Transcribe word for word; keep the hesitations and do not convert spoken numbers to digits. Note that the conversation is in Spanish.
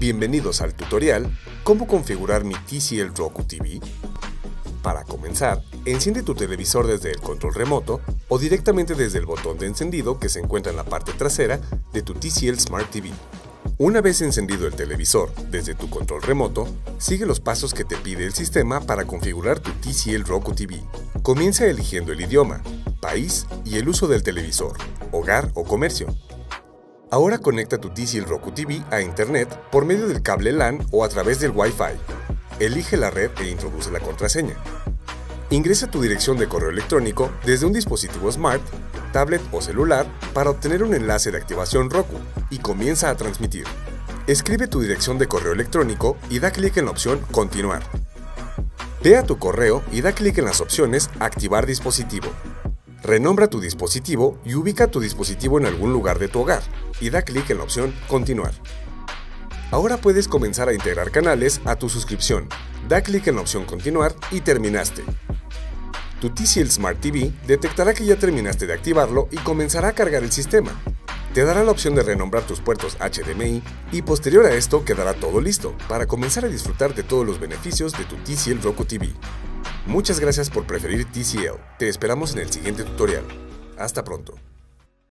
Bienvenidos al tutorial ¿Cómo configurar mi T C L Roku T V? Para comenzar, enciende tu televisor desde el control remoto o directamente desde el botón de encendido que se encuentra en la parte trasera de tu T C L Smart T V. Una vez encendido el televisor desde tu control remoto, sigue los pasos que te pide el sistema para configurar tu T C L Roku T V. Comienza eligiendo el idioma, país y el uso del televisor, hogar o comercio. Ahora conecta tu T C L Roku T V a Internet por medio del cable LAN o a través del Wi-Fi. Elige la red e introduce la contraseña. Ingresa tu dirección de correo electrónico desde un dispositivo Smart, tablet o celular para obtener un enlace de activación Roku y comienza a transmitir. Escribe tu dirección de correo electrónico y da clic en la opción Continuar. Ve a tu correo y da clic en las opciones Activar dispositivo. Renombra tu dispositivo y ubica tu dispositivo en algún lugar de tu hogar y da clic en la opción Continuar. Ahora puedes comenzar a integrar canales a tu suscripción. Da clic en la opción Continuar y terminaste. Tu T C L Smart T V detectará que ya terminaste de activarlo y comenzará a cargar el sistema. Te dará la opción de renombrar tus puertos H D M I y posterior a esto quedará todo listo para comenzar a disfrutar de todos los beneficios de tu T C L Roku T V. Muchas gracias por preferir T C L. Te esperamos en el siguiente tutorial. Hasta pronto.